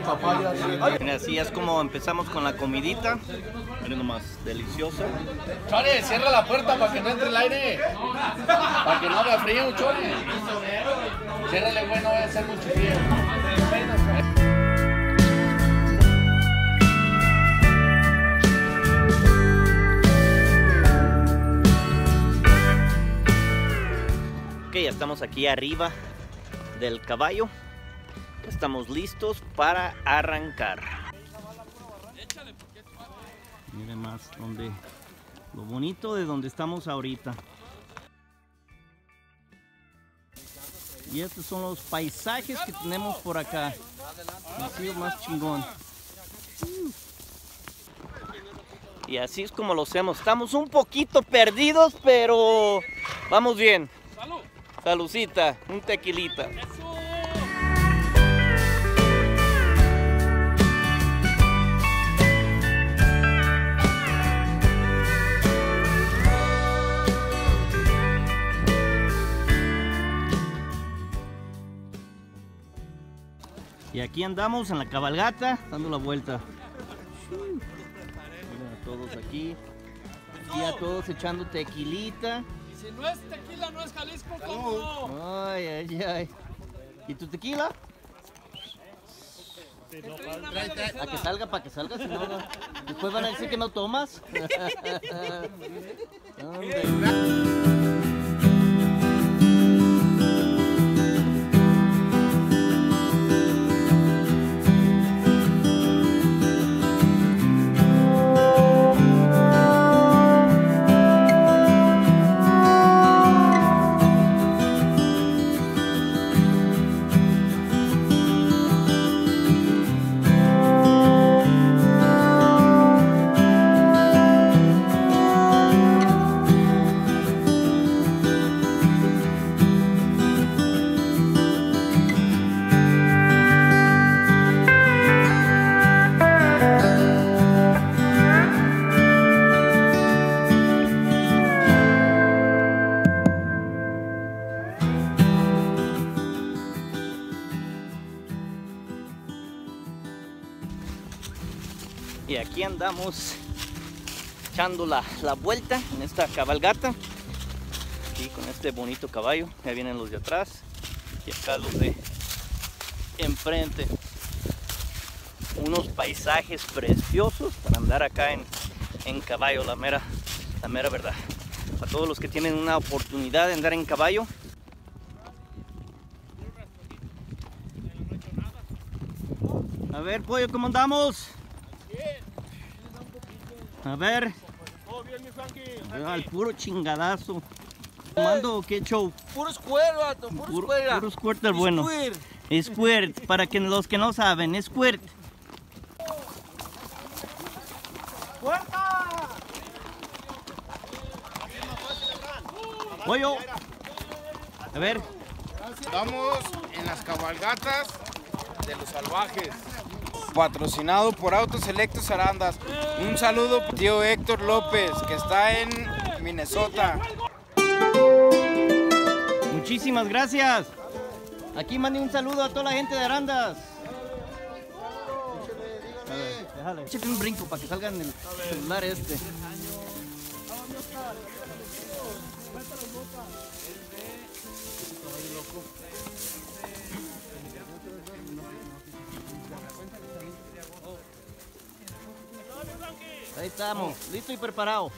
papayas. Miren, así es como empezamos con la comidita. Miren nomás, delicioso. Chore, cierra la puerta para que no entre el aire. Para que no haga frío, Chore. Ciérrale, güey, no vaya a hacer mucho frío. Ok, ya estamos aquí arriba del caballo. Estamos listos para arrancar. Miren más lo bonito de donde estamos ahorita. Y estos son los paisajes que tenemos por acá. Ha sido más chingón. Y así es como lo hacemos. Estamos un poquito perdidos, pero vamos bien. Salucita, un tequilita. Y aquí andamos en la cabalgata, dando la vuelta. Miren a todos aquí. Y a todos echando tequilita. Y si no es tequila, no es Jalisco, ¿cómo? Ay, ay, ay. ¿Y tu tequila? Para que salga, si no, después van a decir que no tomas. Hombre. Y aquí andamos echando la vuelta en esta cabalgata. Aquí con este bonito caballo. Ya vienen los de atrás. Y acá los de enfrente. Unos paisajes preciosos para andar acá en caballo, la mera verdad. Para todos los que tienen una oportunidad de andar en caballo. A ver, pollo, ¿cómo andamos? A ver. Todo bien, mi Frankie. Al puro chingadazo. ¿Mando qué show? Puro squirt, vato, Puro squirt del bueno. Squirt. Squirt, para que los que no saben, squirt. ¡Puerta! Pollo. A ver. Estamos en las cabalgatas de los salvajes, patrocinado por Autos Selectos Arandas. Un saludo para tío Héctor López, que está en Minnesota. Muchísimas gracias. Aquí mandé un saludo a toda la gente de Arandas. A ver, déjale. Échate un brinco para que salga en el celular este. Ahí estamos, listo y preparado.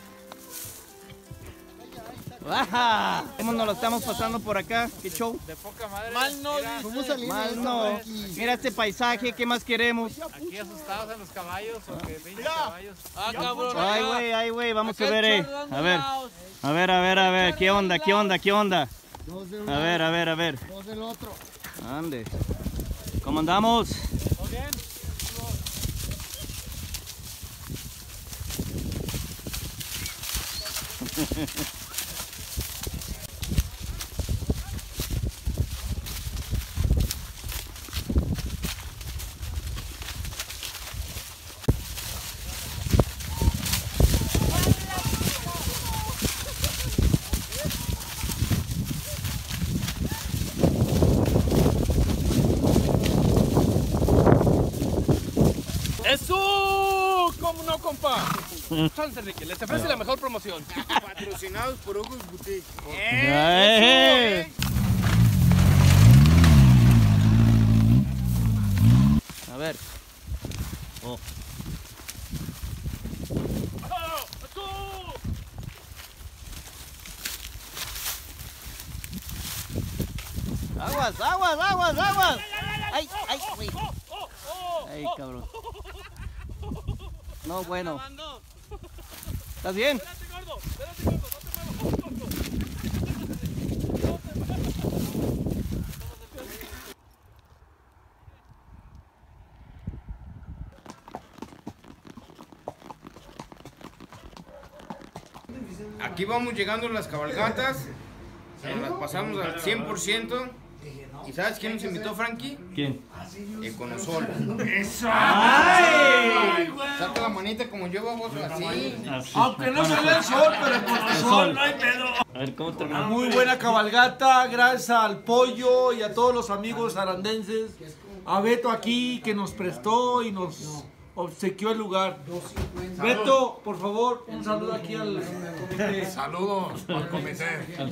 ¡Baja! ¿Cómo nos lo estamos pasando por acá? ¿Qué show? De poca madre. Mal no, ¿cómo salimos? Mal no. Mira este paisaje, ¿qué más queremos? Aquí asustados en los caballos, o que 20 caballos. Ah, cabrón. Ay, güey, vamos a ver, A ver, ¿qué onda? A ver. Dos del otro. Ande. ¿Cómo andamos? ¿Todo bien? ¡Eso! ¿Cómo no, compa? Chance, Enrique, les ofrece la mejor promoción. Patrocinados por Hugo's Boutique. A ver. Oh. Aguas, aguas, aguas, aguas. Ay, ay, güey. Ay, cabrón. No, bueno. ¿Estás bien? Espérate, gordo, no te muevas, Aquí vamos llegando a las cabalgatas. Nos las pasamos al 100%. ¿Y sabes quién nos invitó, Frankie? ¿Quién? Econosol. Saca la manita como yo, vamos así. Aunque no se ve el sol, pero con el sol no hay pedo. A ver, ¿cómo terminó? Muy buena cabalgata, gracias al Pollo y a todos los amigos arandenses. A Beto aquí que nos prestó y nos obsequió el lugar. Beto, por favor, un saludo aquí al comité. Saludos al comité.